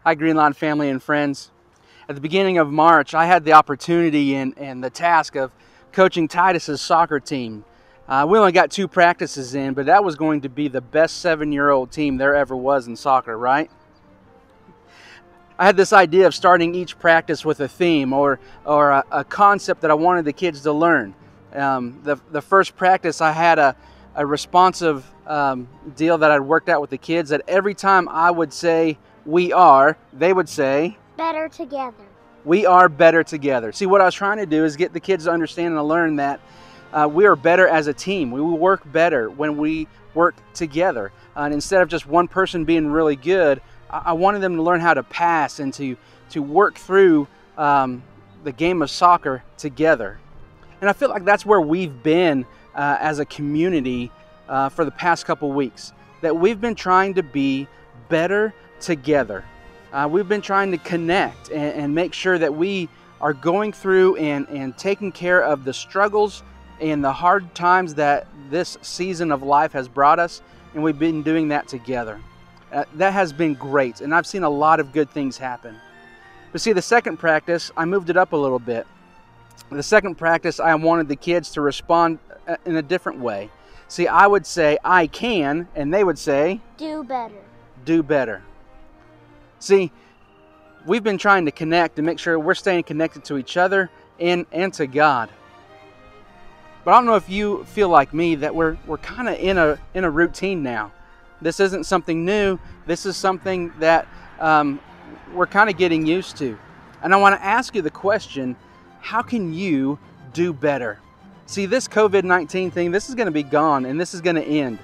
Hi, Greenlawn family and friends. At the beginning of March, I had the opportunity and the task of coaching Titus's soccer team. We only got 2 practices in, but that was going to be the best 7-year-old team there ever was in soccer, right? I had this idea of starting each practice with a theme or a concept that I wanted the kids to learn. The first practice, I had a responsive deal that I'd worked out with the kids, that every time I would say, "we are," they would say, "better together." We are better together. See, what I was trying to do is get the kids to understand and to learn that we are better as a team. We will work better when we work together. And instead of just one person being really good, I wanted them to learn how to pass and to work through the game of soccer together. And I feel like that's where we've been as a community for the past couple weeks, that we've been trying to be better together. We've been trying to connect and make sure that we are going through and taking care of the struggles and the hard times that this season of life has brought us, and we've been doing that together. That has been great, and I've seen a lot of good things happen. But see, the second practice, I moved it up a little bit. The second practice, I wanted the kids to respond in a different way. See, I would say, "I can," and they would say, "do better." Do better. See, we've been trying to connect and make sure we're staying connected to each other and to God. But I don't know if you feel like me, that we're kind of in a routine now. This isn't something new. This is something that we're kind of getting used to. And I want to ask you the question, how can you do better? See, this COVID-19 thing, this is going to be gone and this is going to end.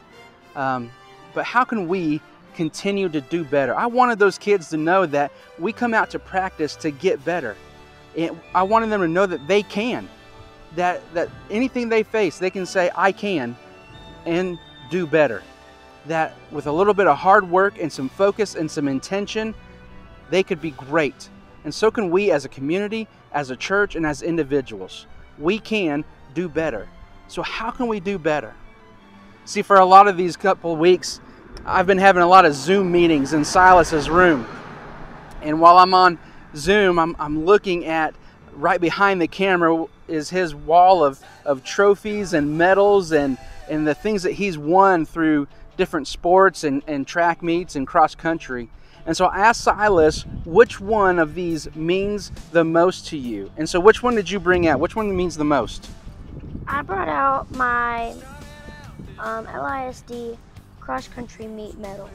But how can we continue to do better? I wanted those kids to know that we come out to practice to get better. And I wanted them to know that they can. That anything they face, they can say, "I can," and do better. That with a little bit of hard work and some focus and some intention, they could be great. And so can we as a community, as a church, and as individuals. We can do better. So how can we do better? See, for a lot of these couple of weeks, I've been having a lot of Zoom meetings in Silas's room. And while I'm on Zoom, I'm looking at, right behind the camera is his wall of trophies and medals and the things that he's won through different sports and track meets and cross country. And so I asked Silas, which one of these means the most to you? And so which one did you bring out? Which one means the most? I brought out my LISD cross-country meet medal.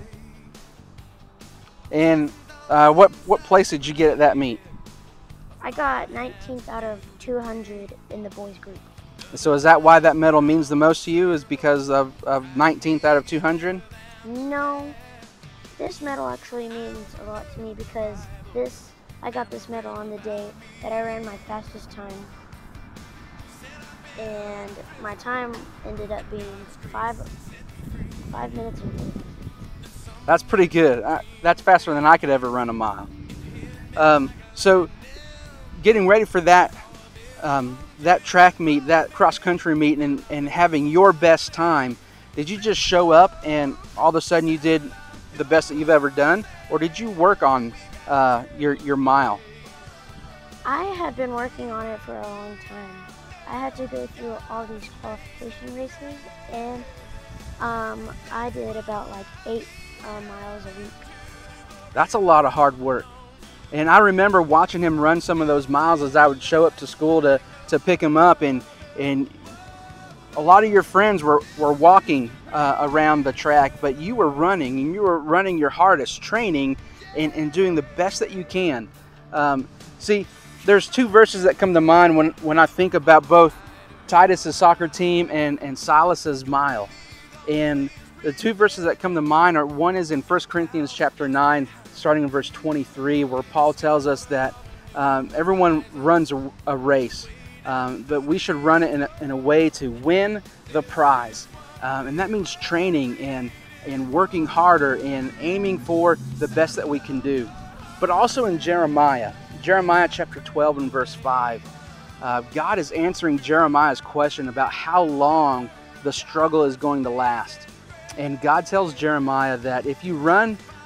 And what place did you get at that meet? I got 19th out of 200 in the boys group. So is that why that medal means the most to you, is because of 19th out of 200? No, this medal actually means a lot to me because I got this medal on the day that I ran my fastest time. And my time ended up being 5 minutes and 40. That's pretty good. That's faster than I could ever run a mile. So getting ready for that track meet, that cross-country meet, and having your best time, did you just show up and all of a sudden you did the best that you've ever done? Or did you work on your mile? I have been working on it for a long time. I had to go through all these qualification races, and I did about like 8 miles a week. That's a lot of hard work. And I remember watching him run some of those miles as I would show up to school to pick him up, and a lot of your friends were walking around the track, but you were running, and you were running your hardest, training and doing the best that you can. See, there's 2 verses that come to mind when I think about both Titus's soccer team and Silas's mile. And the 2 verses that come to mind are, one is in 1 Corinthians chapter 9, starting in verse 23, where Paul tells us that everyone runs a race, but we should run it in a way to win the prize. And that means training and working harder and aiming for the best that we can do. But also in Jeremiah chapter 12 and verse 5, God is answering Jeremiah's question about how long the struggle is going to last. And God tells Jeremiah that if you run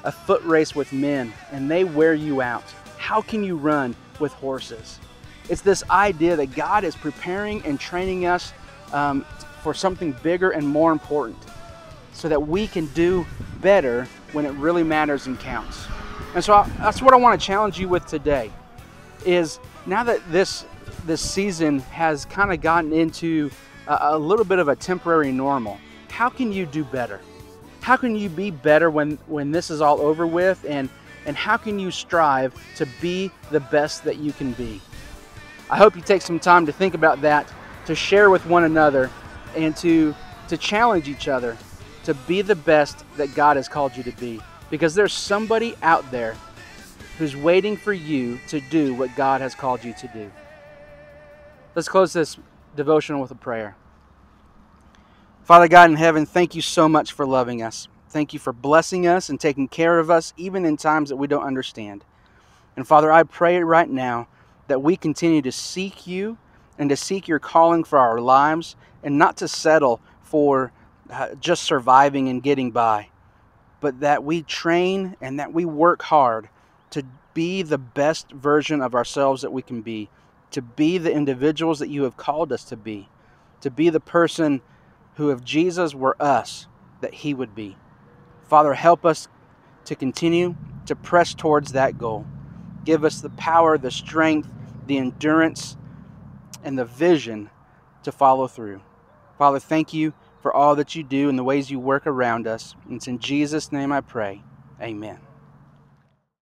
a foot race with men and they wear you out, how can you run with horses? It's this idea that God is preparing and training us for something bigger and more important, so that we can do better when it really matters and counts. And so that's what I want to challenge you with today, is now that this season has kind of gotten into a little bit of a temporary normal, how can you do better? How can you be better when this is all over with, and how can you strive to be the best that you can be? I hope you take some time to think about that, to share with one another, and to challenge each other to be the best that God has called you to be. Because there's somebody out there who's waiting for you to do what God has called you to do. Let's close this devotional with a prayer. Father God in heaven, thank you so much for loving us. Thank you for blessing us and taking care of us, even in times that we don't understand. And Father, I pray right now that we continue to seek you and to seek your calling for our lives, and not to settle for just surviving and getting by, but that we train and that we work hard to be the best version of ourselves that we can be, to be the individuals that you have called us to be the person who, if Jesus were us, that he would be. Father, help us to continue to press towards that goal. Give us the power, the strength, the endurance, and the vision to follow through. Father, thank you for all that you do and the ways you work around us. It's in Jesus' name I pray. Amen.